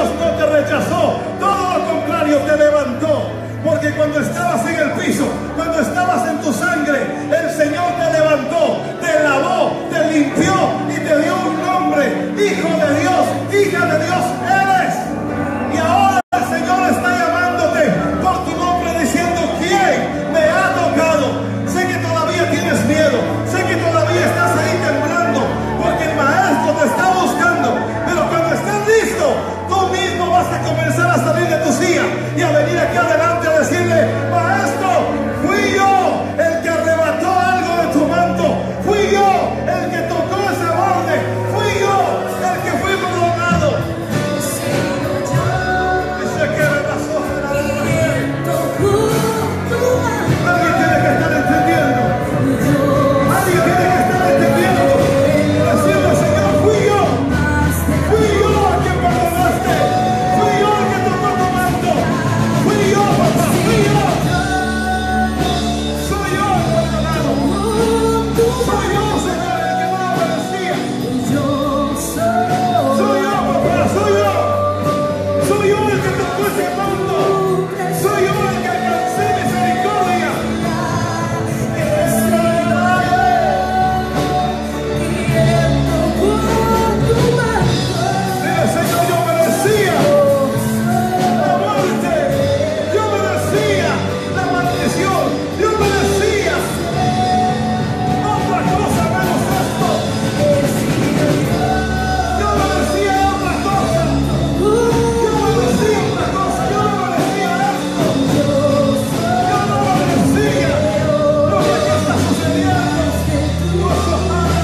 Dios no te rechazó, todo lo contrario, te levantó. Porque cuando estabas en el piso, cuando estabas en tu sangre, el Señor te levantó, te lavó, te limpió y te dio un nombre. Hijo de Dios, hija de Dios eres. Y ahora el Señor está llamándote por tu nombre, diciendo: ¿quién me ha tocado? Sé que todavía tienes miedo, sé que todavía estás ahí temblando, porque el Maestro te está buscando. Pero cuando estés listo, tú mismo vas a comenzar a salir de tu silla y a venir aquí adelante a decirle: Maestro, fui yo el que arrebató algo de tu manto, fui yo el que tocó ese borde, fui yo el que fui perdonado. Alguien tiene que estar entendiendo. Alguien tiene que estar entendiendo. Decirle: Señor, fui yo el que perdonaste, fui yo el que tocó tu manto, fui yo, papá, fui yo. Soy yo el perdonado. Soy yo, Señor, el que no lo merecía. Soy yo, papá, soy yo. Soy yo el que tocó ese manto. Soy yo el que alcancé misericordia. Dile: Señor, yo merecía la muerte, yo merecía la maldición, yo merecía otra cosa menos esto. Yo merecía otra cosa. Yo merecía otra cosa. Yo no merecía esto. Yo no merecía lo que aquí está sucediendo. Eso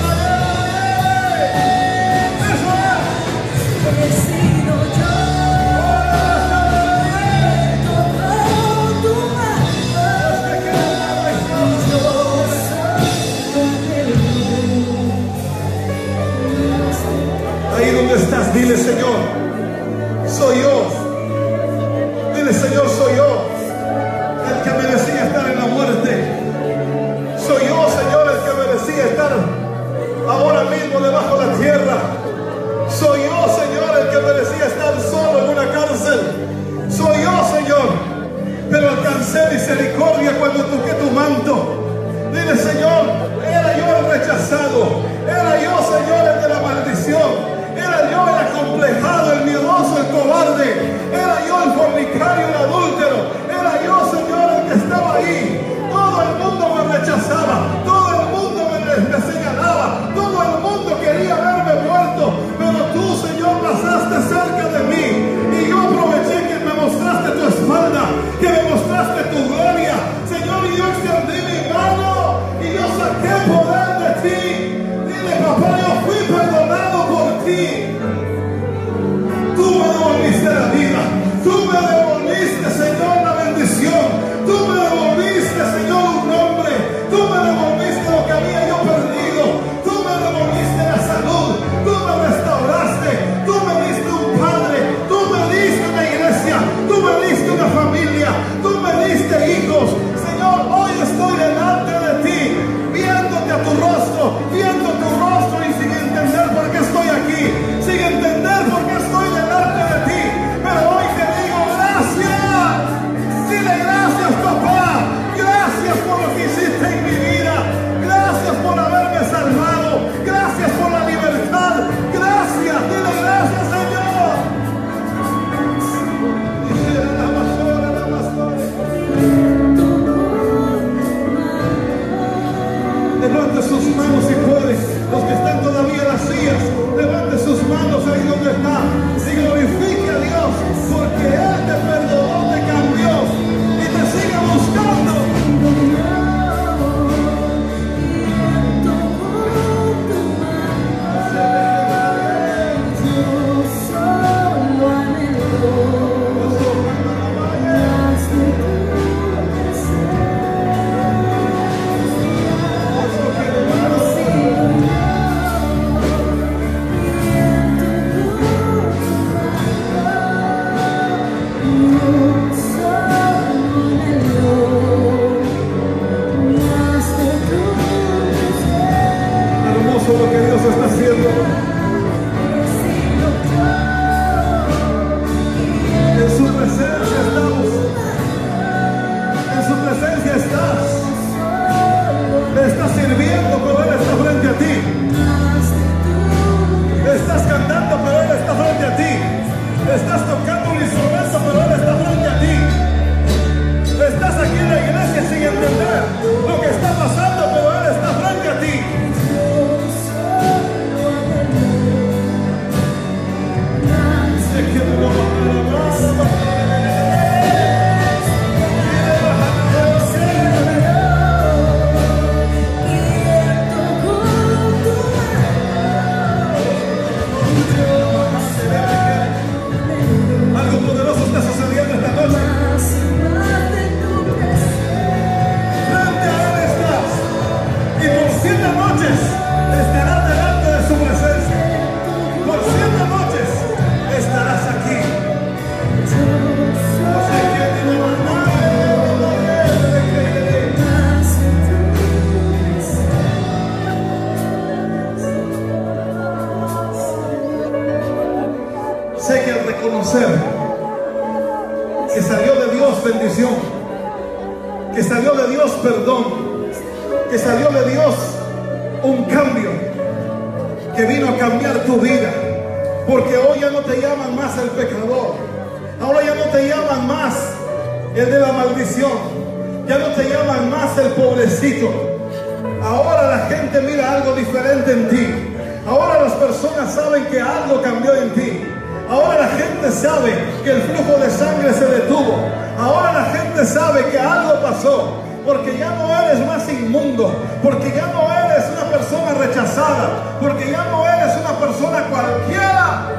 ahí donde estás, dile: Señor, soy yo. Dile: Señor, soy yo el que merecía estar en la muerte. Soy yo, Señor, el que merecía estar ahora mismo debajo de la tierra. Soy yo, Señor, el que merecía estar solo en una cárcel. Soy yo, Señor, pero alcancé misericordia cuando toqué tu manto. Dile: Señor, era yo el rechazado, era yo, Señor, el de la maldición, era yo el acomplejado, el miedoso, el cobarde, era yo el fornicario, el adúltero, era yo, Señor, el que estaba ahí. Todo el mundo me rechazaba, todo el mundo me señalaba, todo el mundo quería verme muerto, pero tú, Señor, pasaste cerca de mí y yo aproveché que me mostraste tu espalda, que me mostraste tu gloria, Señor, y yo extendí mi mano y yo saqué poder de ti. Dile: papá, yo fui reconocer que salió de Dios bendición, que salió de Dios perdón, que salió de Dios un cambio, que vino a cambiar tu vida. Porque hoy ya no te llaman más el pecador, ahora ya no te llaman más el de la maldición, ya no te llaman más el pobrecito. Ahora la gente mira algo diferente en ti. Ahora las personas saben que algo cambió en ti. Ahora la gente sabe que el flujo de sangre se detuvo. Ahora la gente sabe que algo pasó. Porque ya no eres más inmundo. Porque ya no eres una persona rechazada. Porque ya no eres una persona cualquiera.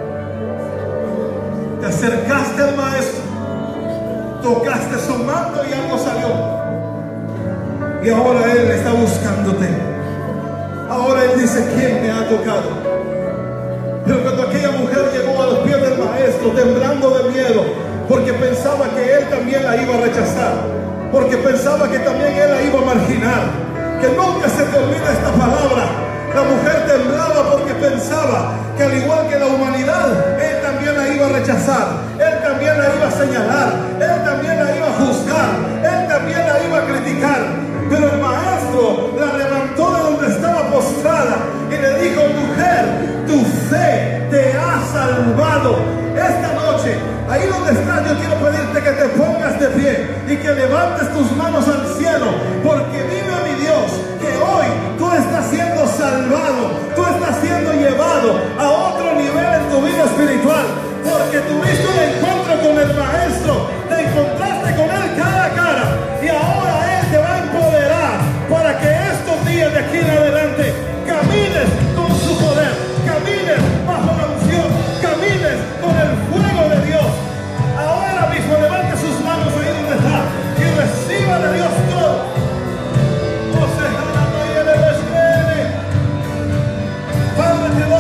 Te acercaste al Maestro. Tocaste su manto y algo salió. Y ahora Él está buscándote. Ahora Él dice: ¿quién me ha tocado? Pero cuando aquella mujer llegó a los pies del Maestro, temblando de miedo, porque pensaba que Él también la iba a rechazar, porque pensaba que también Él la iba a marginar, que nunca se te olvide esta palabra. La mujer temblaba porque pensaba que al igual que la humanidad, Él también la iba a rechazar, Él también la iba a señalar, Él también la iba a juzgar, Él también la iba a criticar. Pero el Maestro la levantó de donde estaba postrada y le dijo: mujer, tu fe te ha salvado. Esta noche, ahí donde estás, yo quiero pedirte que te pongas de pie y que levantes tus manos al cielo, porque vive mi Dios, que hoy tú estás siendo salvado, tú estás siendo llevado a otro nivel en tu vida espiritual, porque tuviste un encuentro con el Maestro, te encontraste con Él cara a cara, y ahora Él te va a empoderar para que estos días de aquí en adelante camines con su poder, camines bajo la unción, camines con el fuego de Dios. Ahora mismo levante sus manos ahí donde está y reciba de Dios todo. Padre, te doy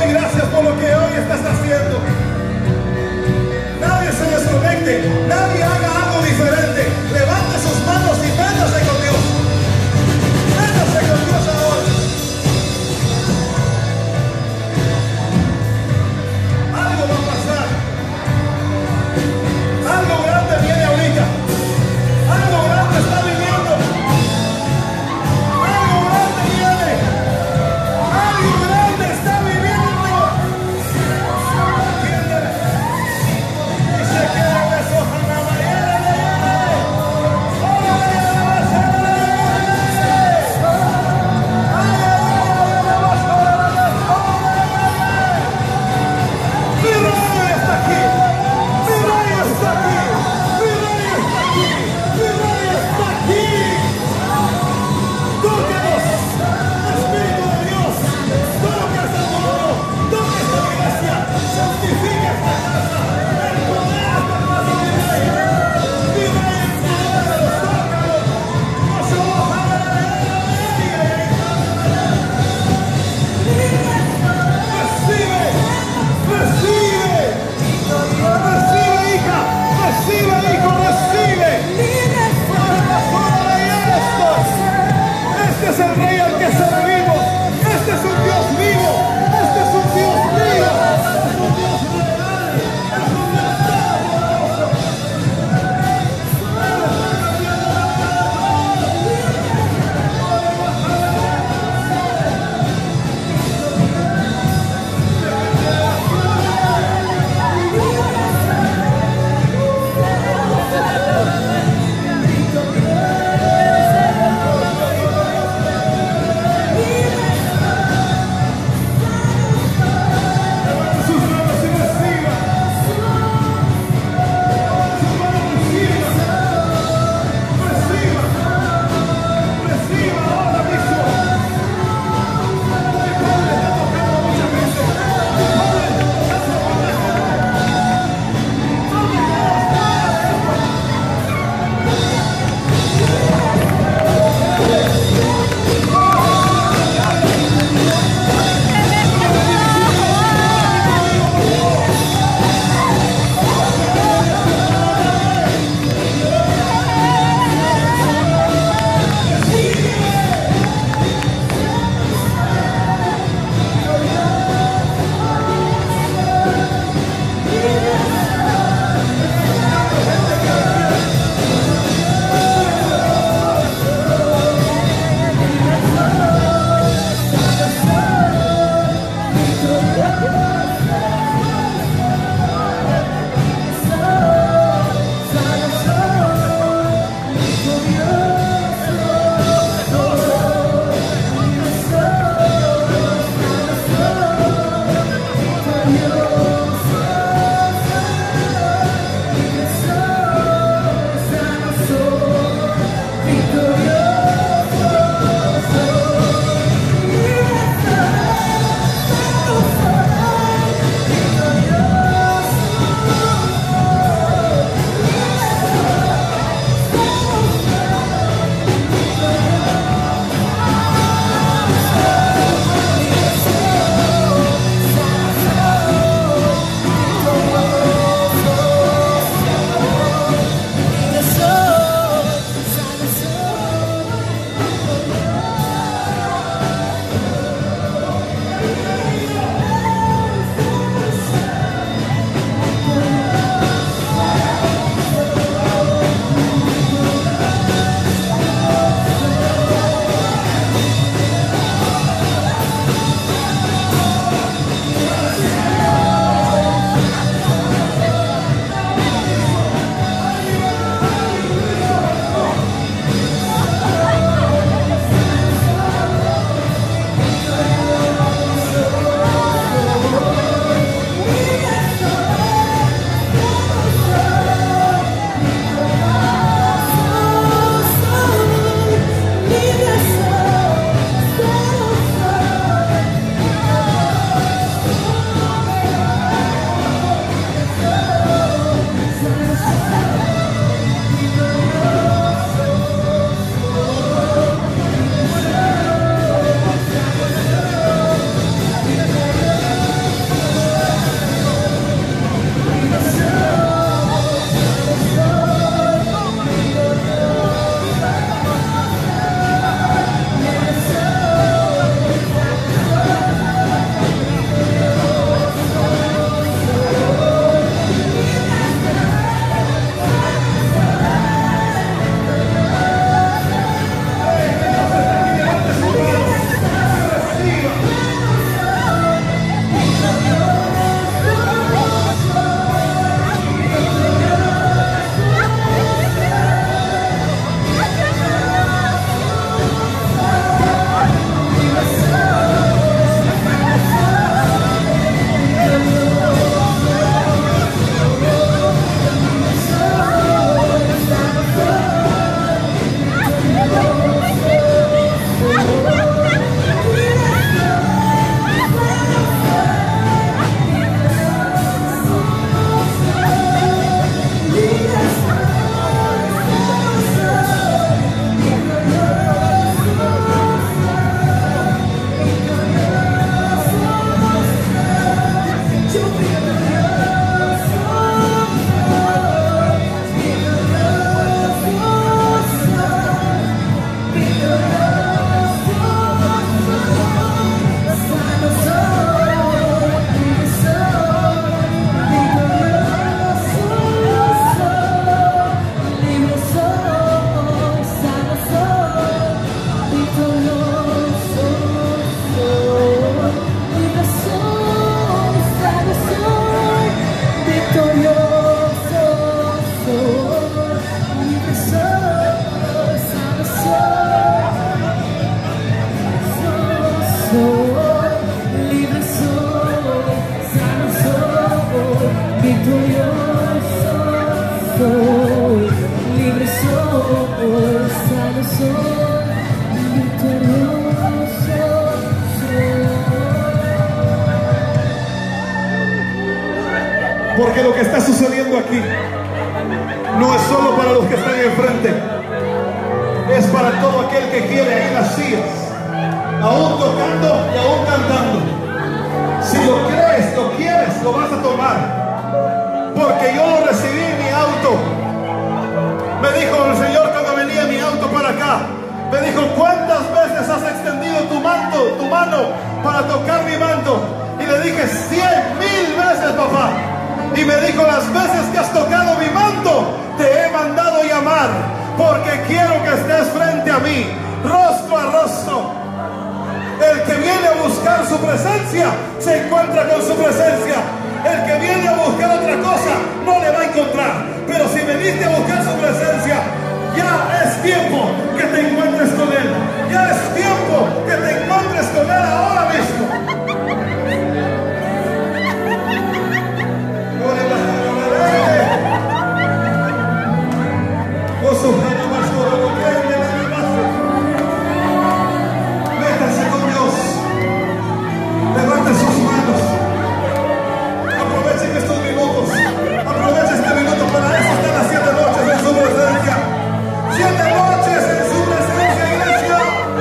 Porque lo que está sucediendo aquí no es solo para los que están enfrente, es para todo aquel que quiere ahí en las sillas, aún tocando y aún cantando. Si lo crees, lo quieres, lo vas a tomar. Porque yo lo recibí en mi auto. Me dijo el Señor cuando venía en mi auto para acá, me dijo: ¿cuántas veces has extendido tu mano para tocar mi manto? Y le dije: 100,000 veces, papá. Y me dijo: las veces que has tocado mi manto, te he mandado llamar, porque quiero que estés frente a mí, rostro a rostro. El que viene a buscar su presencia, se encuentra con su presencia. El que viene a buscar otra cosa, no le va a encontrar. Pero si veniste a buscar su presencia, ya es tiempo que te encuentres con Él. Ya es tiempo que te encuentres con Él ahora mismo. Métase con Dios. Levante sus manos. Aprovechen estos minutos. Aprovechen este minuto. Para eso están las 7 noches en su presencia. 7 noches en su presencia, iglesia.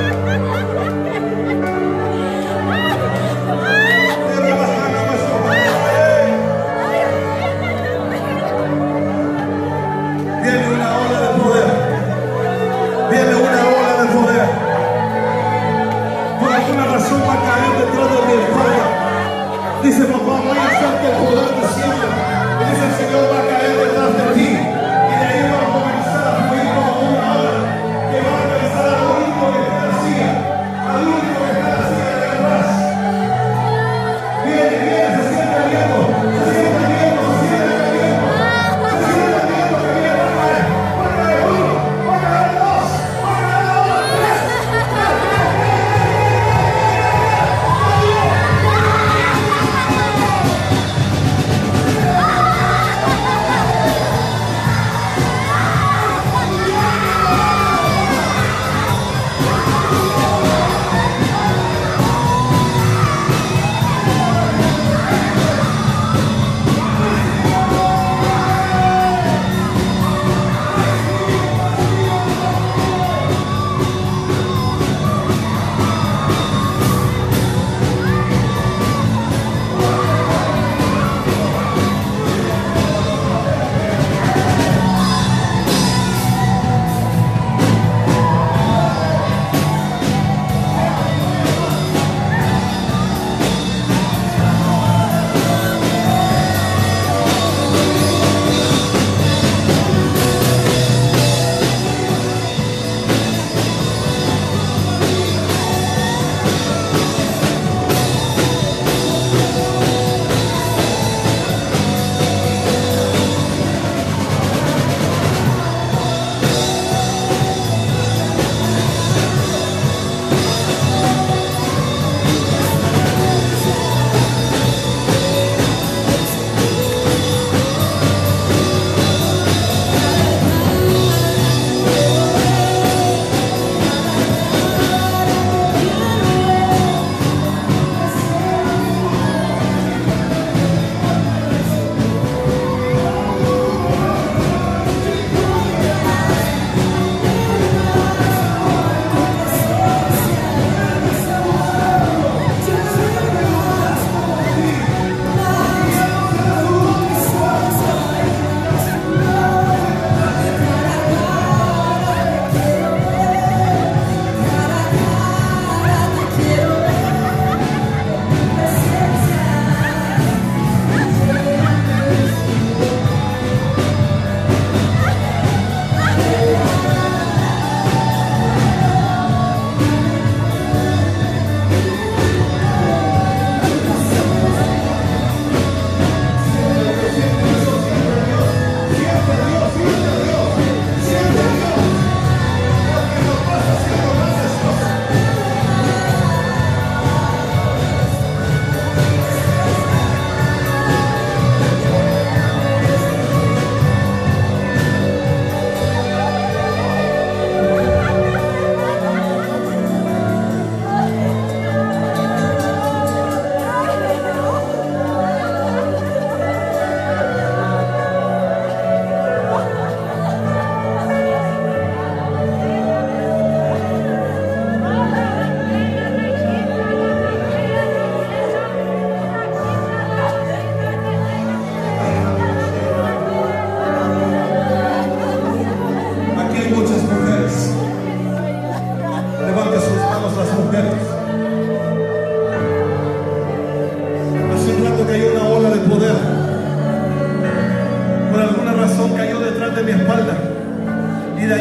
Viene una ola de poder. Viene una ola de poder. Por alguna razón va a caer detrás de mi espalda. Dice: papá, voy a hacer que el poder descienda. Y dice: el Señor va a caer detrás de ti. Y de ahí va a comenzar a fluir como una ola que va a alcanzar al único que está en la silla. Al único que está en la silla de atrás. Viene, se siente el viento. Se siente el viento, se siente el viento. Se siente el viento que viene a caer. Va a caer uno, va a caer dos, va a caer dos, tres. ¡Viene!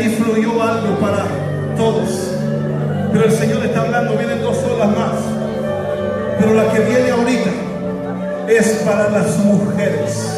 allí fluyó algo para todos. Pero el Señor está hablando, vienen 2 olas más. Pero la que viene ahorita es para las mujeres.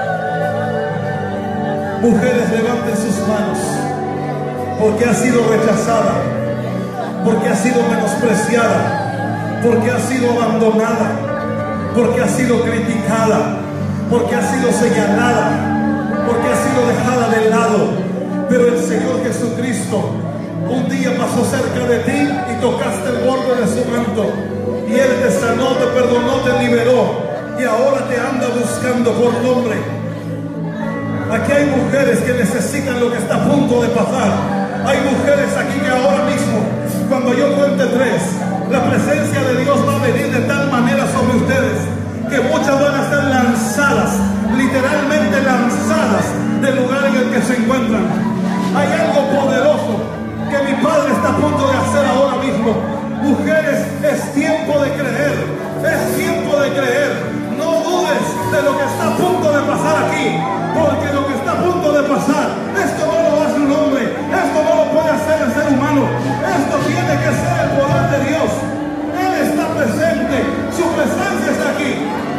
Mujeres, levanten sus manos, porque ha sido rechazada, porque ha sido menospreciada, porque ha sido abandonada, porque ha sido criticada, porque ha sido señalada, porque ha sido dejada de lado. Pero el Señor Jesucristo un día pasó cerca de ti y tocaste el borde de su manto, y Él te sanó, te perdonó, te liberó, y ahora te anda buscando por nombre. Aquí hay mujeres que necesitan lo que está a punto de pasar. Hay mujeres aquí que ahora mismo, cuando yo cuente 3, la presencia de Dios va a venir de tal manera sobre ustedes que muchas van a ser lanzadas, literalmente lanzadas del lugar en el que se encuentran. Hay algo poderoso que mi Padre está a punto de hacer ahora mismo. Mujeres, es tiempo de creer, es tiempo de creer. No dudes de lo que está a punto de pasar aquí, porque lo que está a punto de pasar, esto no lo hace un hombre, esto no lo puede hacer el ser humano, esto tiene que ser el poder de Dios. Él está presente, su presencia está aquí.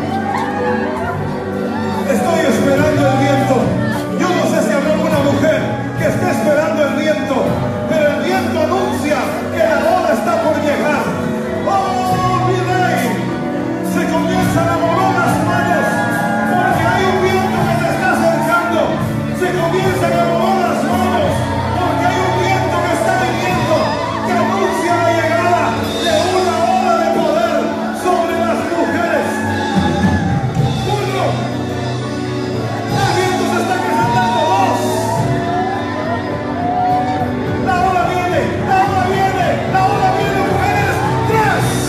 Estoy esperando el viento. Yo no sé si habrá alguna mujer que esté esperando el viento, pero el viento anuncia que la hora está por llegar. ¡Oh, mi rey! Se comienzan a mover las manos, porque hay un viento que se está acercando. Se comienzan a mover las manos, porque hay un viento que está viniendo, que anuncia la llegada de una ola de poder sobre las mujeres. Uno, el viento se está presentando. 2, la ola viene, la ola viene, la ola viene, mujeres. 3.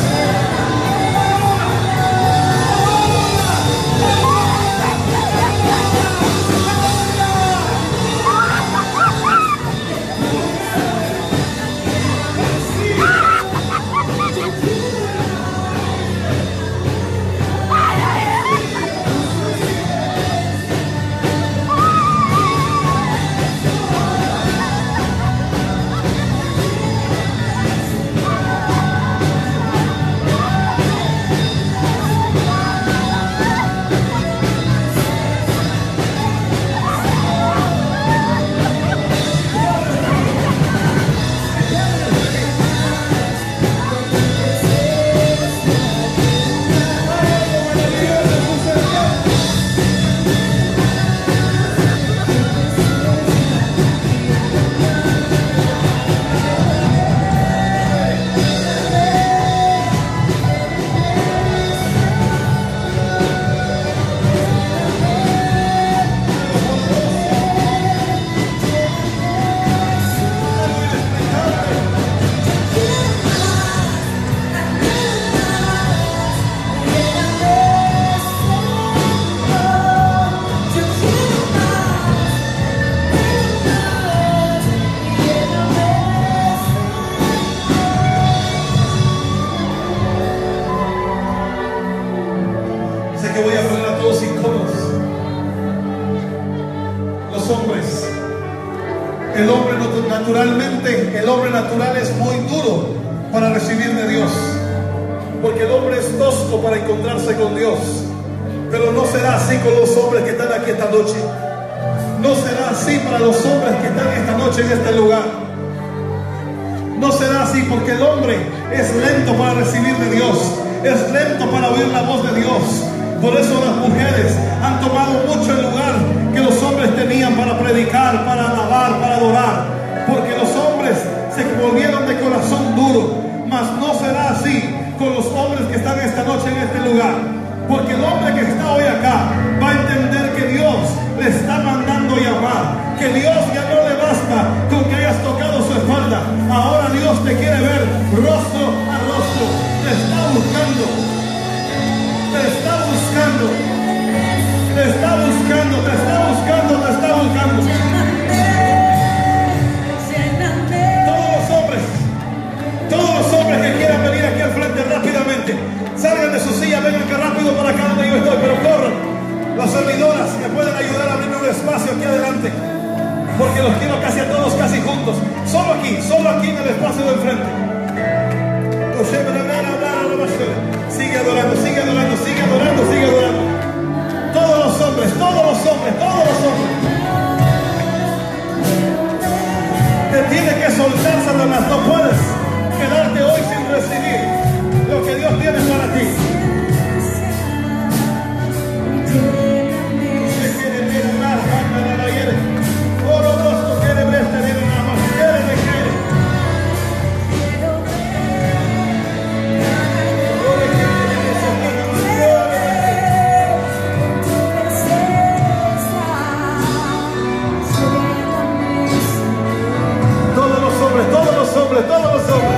Que voy a poner a todos incómodos. Los hombres, el hombre naturalmente, el hombre natural es muy duro para recibir de Dios, porque el hombre es tosco para encontrarse con Dios. Pero no será así con los hombres que están aquí esta noche. No será así para los hombres que están esta noche en este lugar. No será así, porque el hombre es lento para recibir de Dios, es lento para oír la voz de Dios. Por eso las mujeres han tomado mucho el lugar que los hombres tenían para predicar, para alabar, para adorar. Porque los hombres se volvieron de corazón duro. Mas no será así con los hombres que están esta noche en este lugar. Porque el hombre que está hoy acá va a entender que Dios le está mandando llamar. Que Dios ya no le basta con que hayas tocado su espalda. Ahora Dios te quiere ver rostro a rostro. Te está buscando. Te está buscando, te está buscando, te está buscando, te está buscando. Todos los hombres que quieran venir aquí al frente rápidamente, salgan de su silla, vengan acá rápido para acá donde yo estoy, pero corran. Las servidoras que pueden ayudar a abrir un espacio aquí adelante. páselo enfrente. Sigue adorando, sigue adorando, sigue adorando, sigue adorando. Todos los hombres, todos los hombres, todos los hombres. Te tiene que soltar, Satanás. No puedes quedarte hoy sin recibir lo que Dios tiene para ti. Todos los hombres.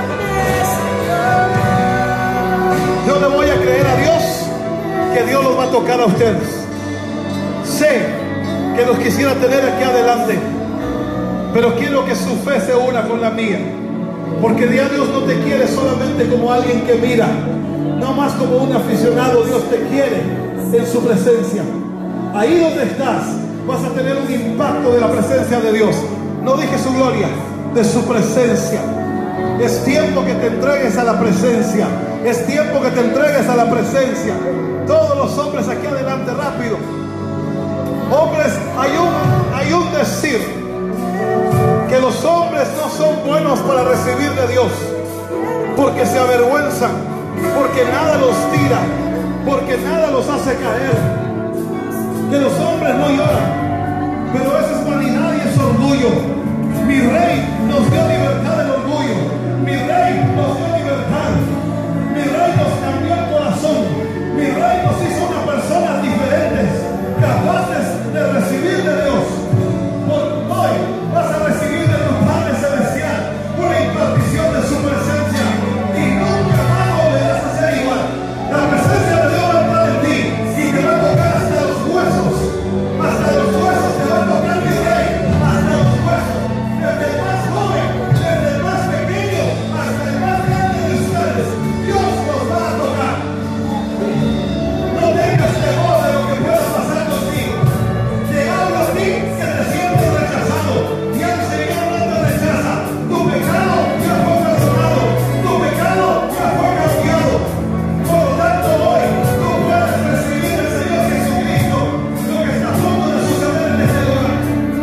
Yo le voy a creer a Dios que Dios los va a tocar a ustedes. Sé que los quisiera tener aquí adelante, pero quiero que su fe se una con la mía, porque Dios no te quiere solamente como alguien que mira, no más como un aficionado. Dios te quiere en su presencia. Ahí donde estás vas a tener un impacto de la presencia de Dios. No dije su gloria, de su presencia. Es tiempo que te entregues a la presencia. Es tiempo que te entregues a la presencia. Todos los hombres aquí adelante, rápido. Hombres, hay un decir que los hombres no son buenos para recibir de Dios, porque se avergüenzan, porque nada los tira, porque nada los hace caer. Que los hombres no lloran, pero eso es vanidad y es orgullo. Mi rey nos dio libertad del orgullo. Mi rey nos dio libertad. Mi rey nos cambió el corazón. Mi rey nos hizo unas personas diferentes, capaces de recibir de Dios. Hoy vas a recibir de tu Padre Celestial una impartición de su presencia, y nunca más volverás a ser igual. La presencia de Dios va a entrar en ti y te va a tocar hasta los huesos. Hasta los huesos te va a tocar, mi rey. Hasta los huesos. Desde el más joven, desde el más pequeño, hasta el más grande de ustedes, Dios nos va a tocar. No tengas temor de lo que pueda pasar contigo. Te hablo a ti que te sientes rechazado, y al Señor no te rechaza. Tu pecado ya fue perdonado, tu pecado ya fue cambiado. Por lo tanto, hoy tú puedes recibir del Señor Jesucristo lo que está a punto de suceder en este lugar.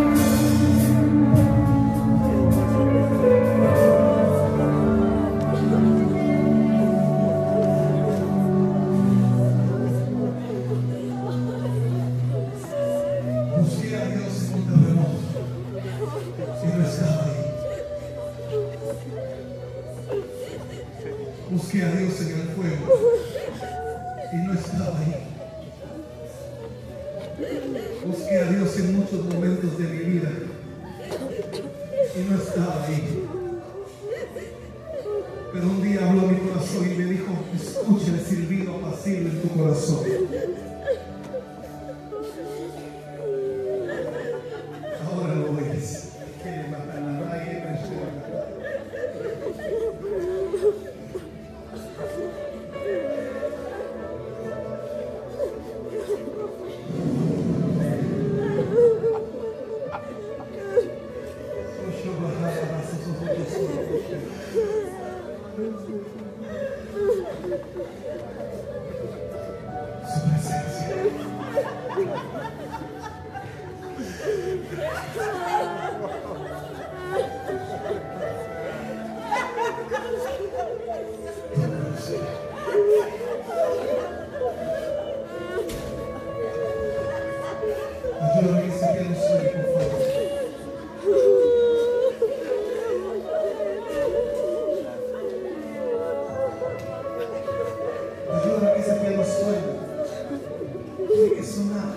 Busqué a Dios en un terremoto y no estaba ahí. Busqué a Dios en el fuego y no estaba ahí. Busqué a Dios en muchos momentos de mi vida y no estaba ahí. Pero un día habló mi corazón y me dijo: escucha el silbido apacible en tu corazón. Ahora lo ves. Su presencia. Ayúdame a que se quede un sueño, por favor. Ayúdame a que se quede un sueño. Tiene que sonar.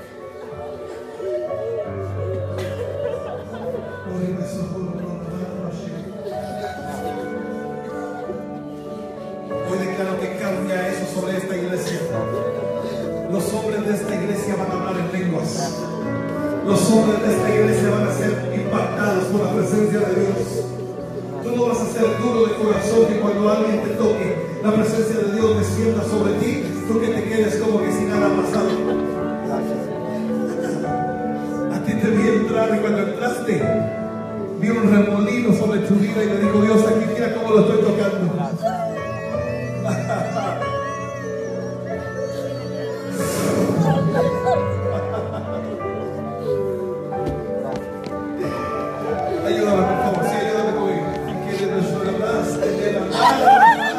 Hoy declaro que cambia eso sobre esta iglesia. Los hombres de esta iglesia van a hablar en lenguas. Los hombres de esta iglesia van a ser impactados por la presencia de Dios. Tú no vas a ser duro de corazón, que cuando alguien te toque, la presencia de Dios descienda sobre ti, tú que te quedes como que si nada ha pasado. A ti te vi entrar, y cuando entraste Vi un remolino sobre tu vida y me dijo Dios, aquí mira cómo lo estoy tocando. Ayúdame, por favor, sí, ayúdame conmigo. Que de nuestro más de la mano.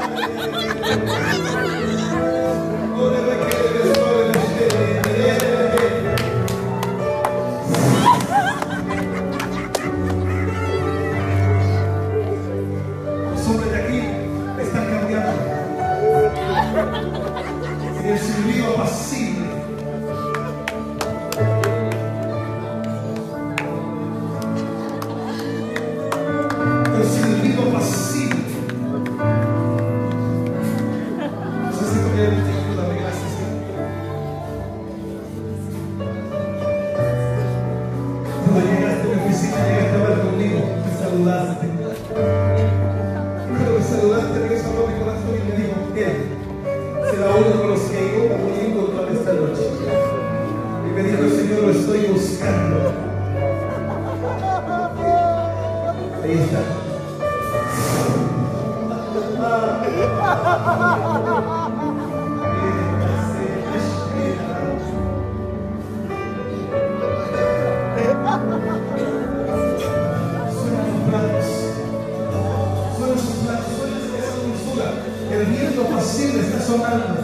Sobre de aquí están cambiando. El silbido apacible. El silbido apacible. Necesito que Él te ayude, gracias. Cuando llegaste a mi oficina, llegaste a hablar conmigo, me saludaste. Cuando me saludaste, Dios habló a mi corazón y me dijo, Él será uno con los que yo voy a encontrar esta noche. Y me dijo, Señor, lo estoy buscando. Ahí está. El viento pasible está sonando.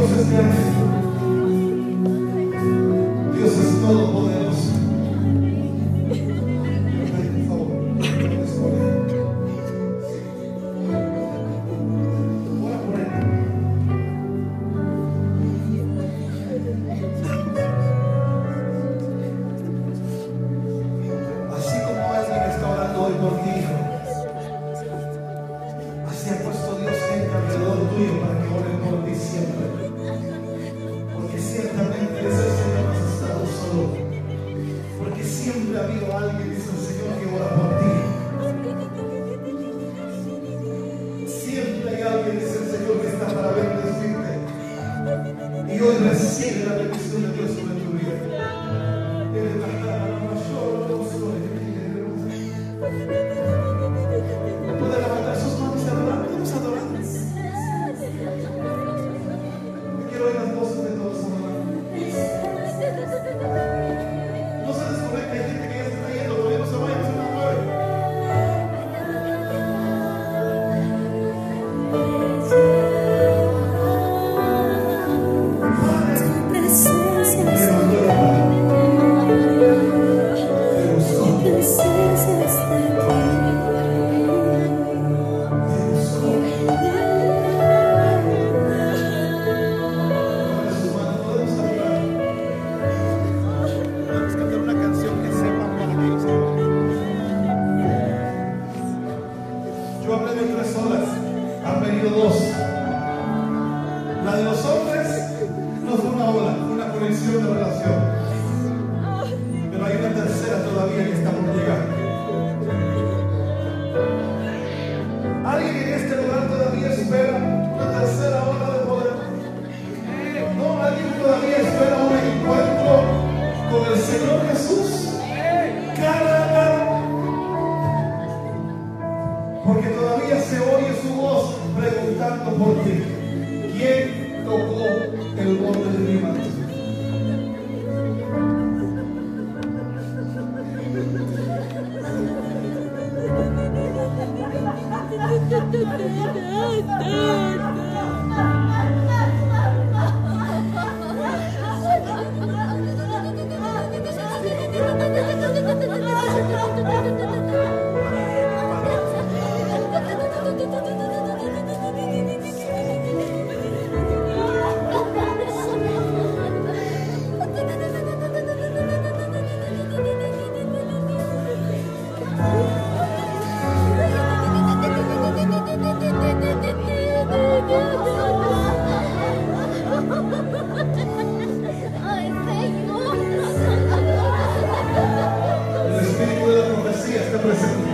Dios es grande. Dios es todopoderoso. Por favor, ora por él. Así como alguien está orando hoy por ti, hijo, así ha puesto Dios gente alrededor tuyo para que oren por ti siempre. Porque ciertamente eres el Señor, no has estado solo. Porque siempre ha habido alguien, dice el Señor, que ora por ti. Siempre hay alguien, dice el Señor, que está para bendecirte. Y hoy recibe la bendición de Dios sobre tu vida. Puede levantar sus manos y adorar. Vamos a adorar. Quiero oír las voces de todos adorando. No se desconecte, hay gente que ya se está yendo, todavía no se vaya, se van a mover. Yo hablé de 3 horas, han venido 2. La de los hombres no fue una ola, fue una conexión de relación. Pero hay una tercera todavía que está por llegar. ¿Alguien en este lugar todavía espera una tercera ola de poder? No, alguien todavía espera un encuentro con el Señor Jesús. Cara a cara. Porque todavía se oye su voz preguntando por ti. ¿Quién tocó el borde de mi manto? El espíritu de la profecía está presente.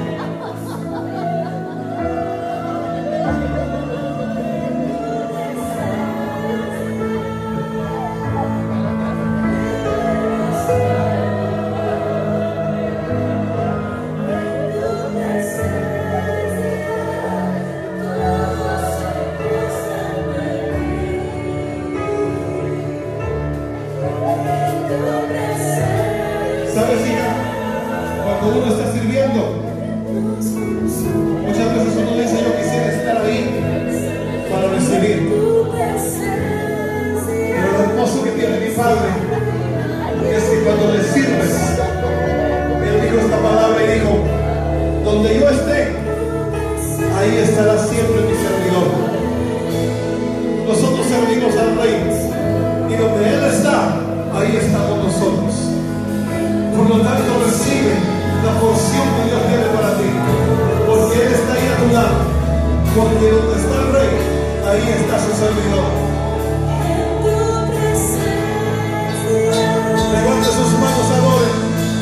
¿Sabes, hija? Cuando uno está sirviendo, muchas veces uno dice: yo quisiera estar ahí para recibir. Pero lo hermoso que tiene mi padre es que cuando le sirves, él dijo esta palabra y dijo: donde yo esté, ahí estará siempre mi servidor. Nosotros servimos al Rey, y donde Él está, ahí estamos nosotros. Por lo tanto, recibe la porción que Dios tiene para ti, porque Él está ahí a tu lado. Porque donde está el Rey, ahí está su servidor. Levante sus manos, adoren.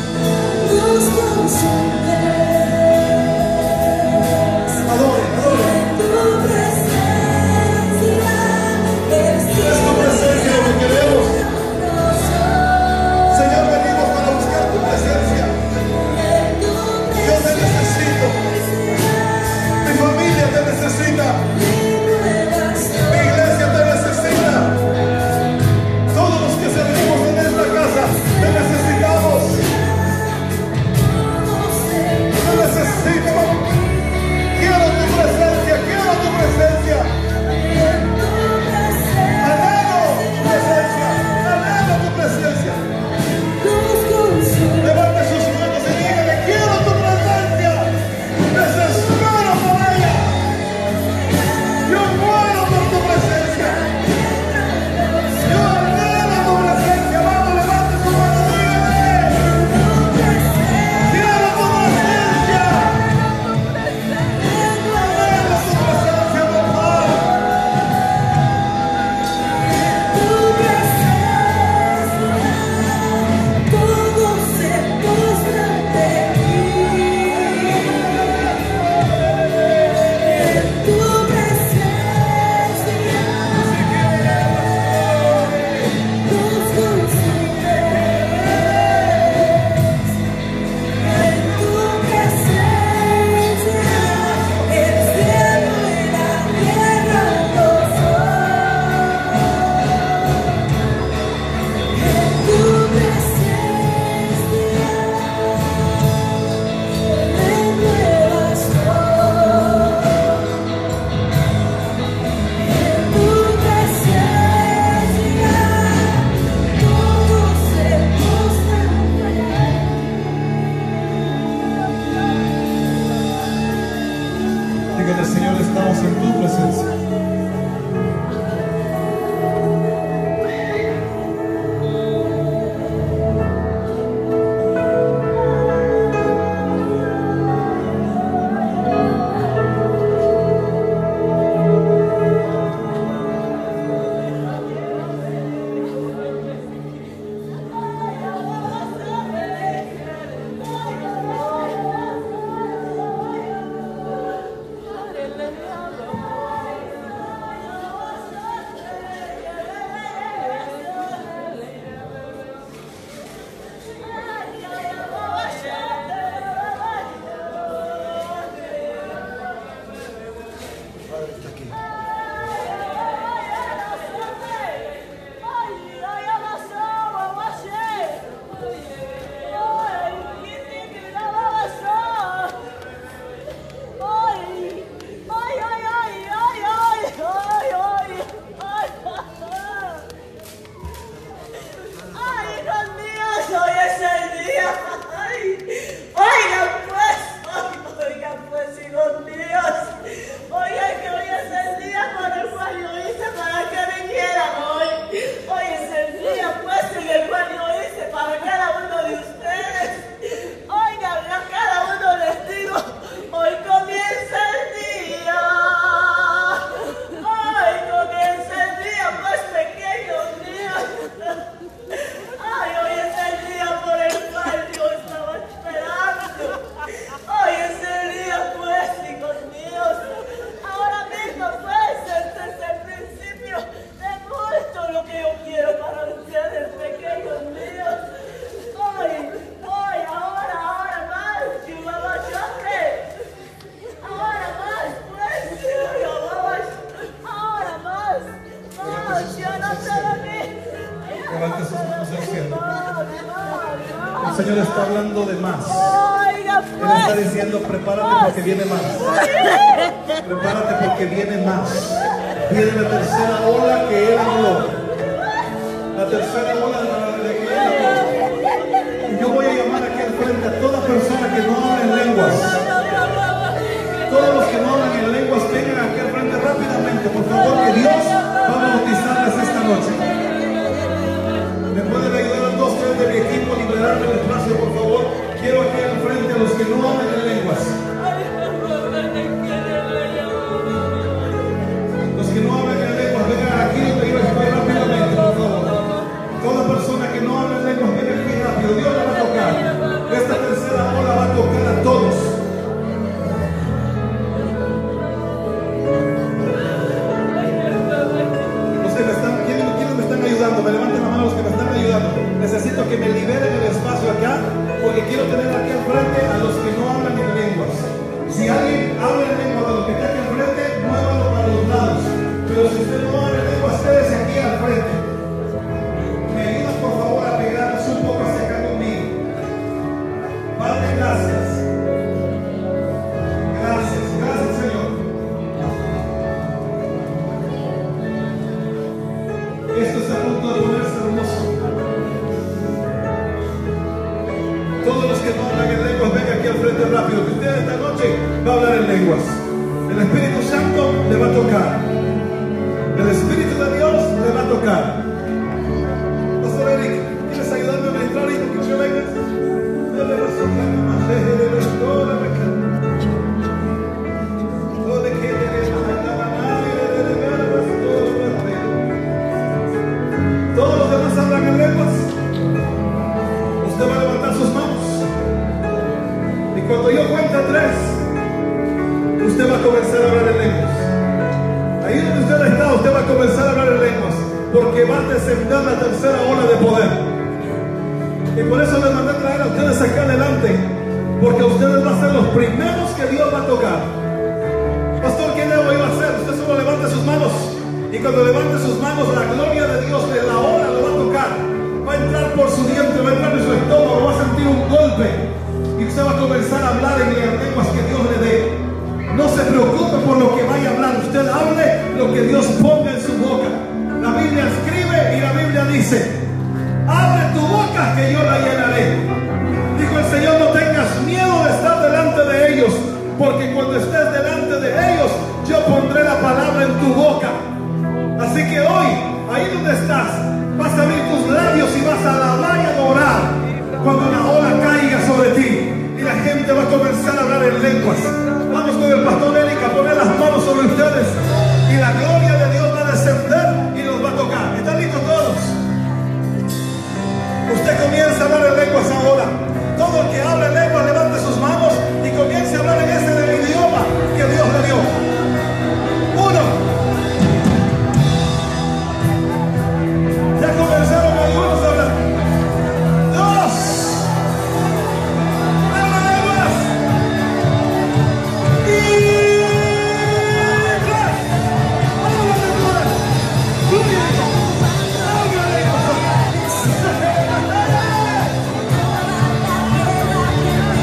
Adoren, adoren. Es tu presencia lo que queremos. Señor, venimos para buscar tu presencia. Yo te necesito. Mi familia te necesita. Mi iglesia Levante sus manos al cielo. El Señor está hablando de más. Él está diciendo, prepárate porque viene más. Prepárate porque viene más. Viene la tercera ola que Él habló. La tercera ola de que Él habló. Y yo voy a llamar aquí al frente a toda persona que no habla en lenguas. Todos los que no hablan en lenguas, vengan aquí al frente rápidamente. Por favor, que Dios va a bautizarles esta noche. ¿Me pueden ayudar a 2, 3 de mi equipo a liberarme el espacio, por favor? Quiero aquí al frente a los que no hablan en lenguas. Los que no hablan en lenguas, vengan aquí donde yo estoy rápidamente, por favor. Toda persona que no habla en lenguas, venga aquí rápido. Dios la va a tocar. Esta tercera ola va a tocar a todos. Me levanten la mano los que me están ayudando. Necesito que me liberen el espacio acá, porque quiero tener aquí al frente a los que no hablan en lenguas. Si alguien habla en lenguas de los que está aquí al frente, muévalo para los lados. Pero si usted no habla en lenguas, quédese aquí al frente. Me ayudan por favor a pegarnos un poco hacia acá conmigo. Padre, gracias. Gracias, gracias Señor. Esto está a punto de ponerse hermoso. Todos los que no hablan en lenguas, vengan aquí al frente rápido, que usted esta noche va a hablar en lenguas. El Espíritu Santo le va a tocar. El Espíritu de Dios le va a tocar. Pastor Eric, ¿quieres ayudarme a entrar y que yo venga? Dale razón, más toda la cara. Todos los demás hablan en lenguas. Usted va a levantar sus manos. Y cuando yo cuente 3, usted va a comenzar a hablar en lenguas. Ahí donde usted está, usted va a comenzar a hablar en lenguas. Porque va a descender la tercera ola de poder. Y por eso les mandé a traer a ustedes acá adelante. Porque ustedes van a ser los primeros que Dios va a tocar. Pastor, ¿qué debo yo hacer? Usted solo levante sus manos. Y cuando levante sus manos, la gloria de Dios de la hora lo va a tocar. Va a entrar por su vientre, va a entrar en su estómago, va a sentir un golpe. Y usted va a comenzar a hablar en las lenguas que Dios le dé. No se preocupe por lo que vaya a hablar. Usted hable lo que Dios ponga en su boca. La Biblia escribe y la Biblia dice: abre tu boca que yo la llenaré. Dijo el Señor: no tengas miedo de estar delante de ellos, porque cuando estés delante de ellos, yo pondré la palabra en tu boca. Así que hoy, ahí donde estás, vas a abrir tus labios y vas a alabar y adorar cuando la ola caiga sobre ti y la gente va a comenzar a hablar en lenguas. Vamos con el pastor Eric a poner las manos sobre ustedes y la gloria de Dios va a descender y los va a tocar. ¿Están listos todos? Usted comienza a hablar en lenguas ahora. Todo el que habla en lenguas levante sus manos y comience a hablar en ese del idioma que Dios le dio. 1. Ya comenzaron algunos a hablar. 2. ¡Habla lenguas! Y 3. ¡Habla lenguas! ¡Fluye! ¡Habla lenguas!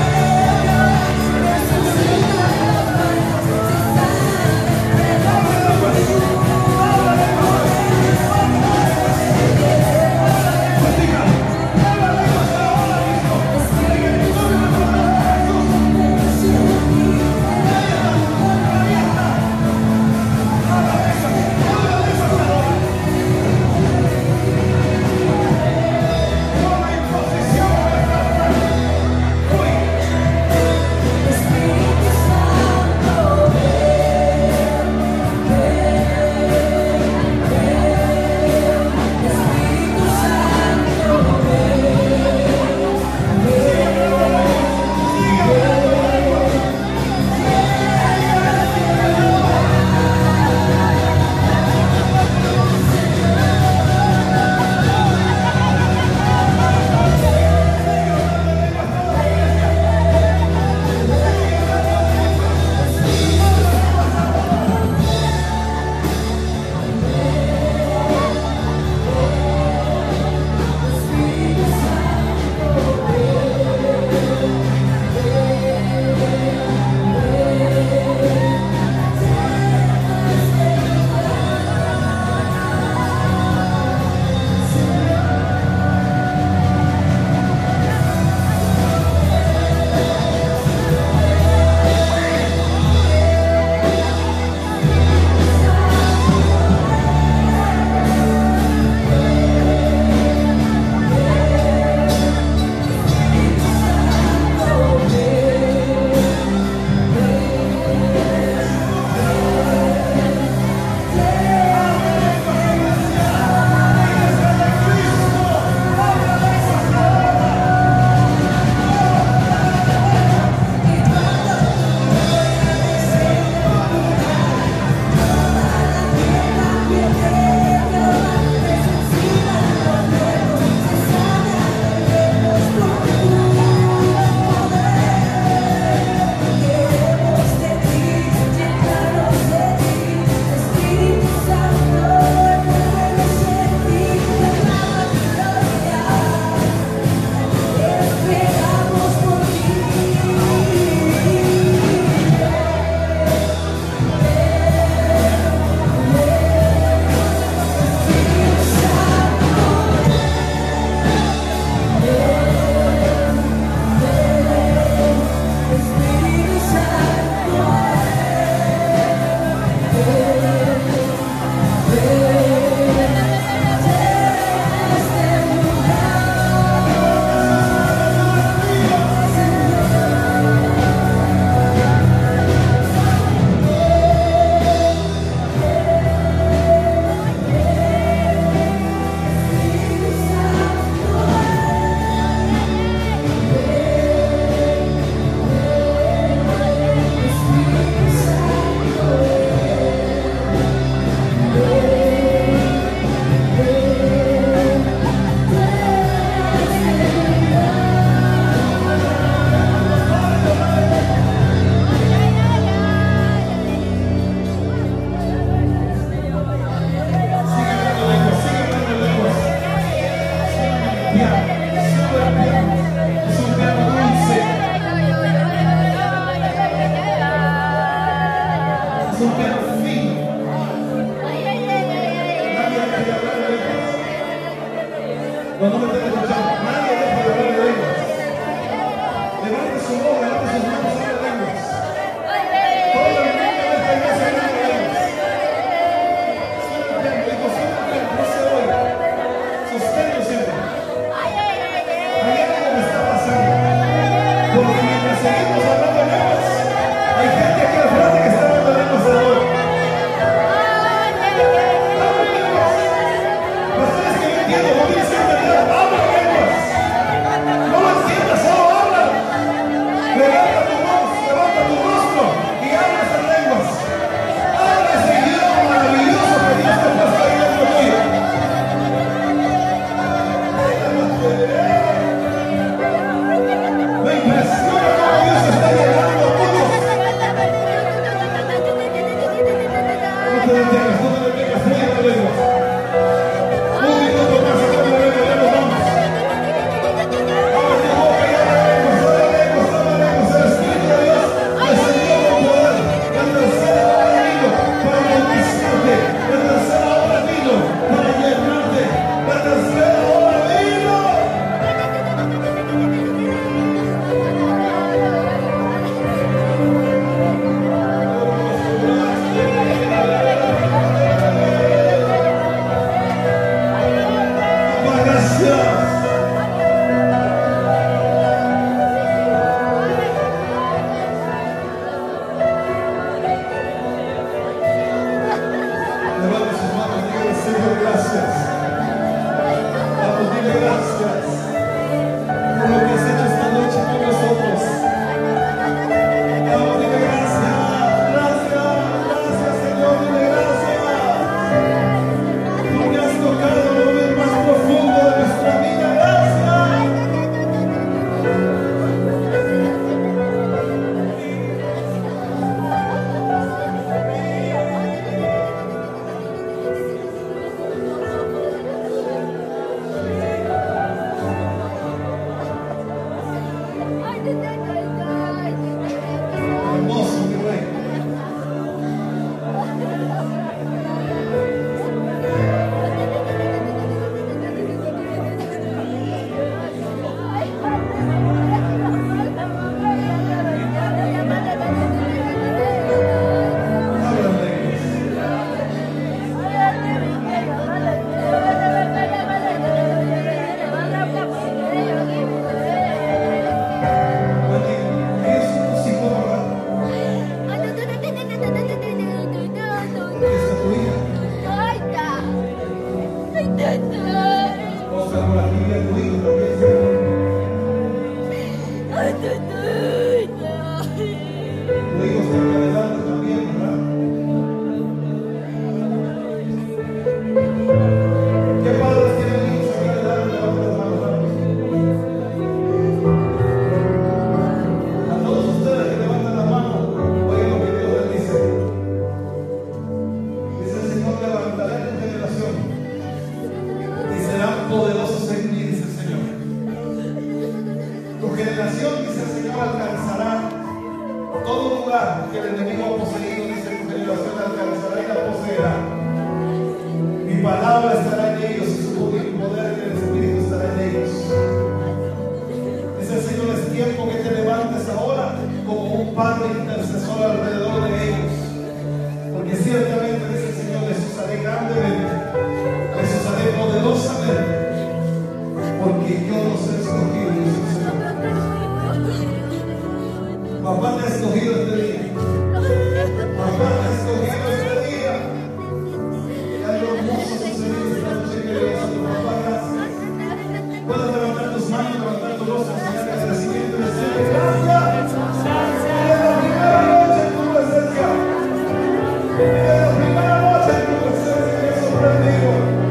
Primera noche en tu presencia, me sorprendido.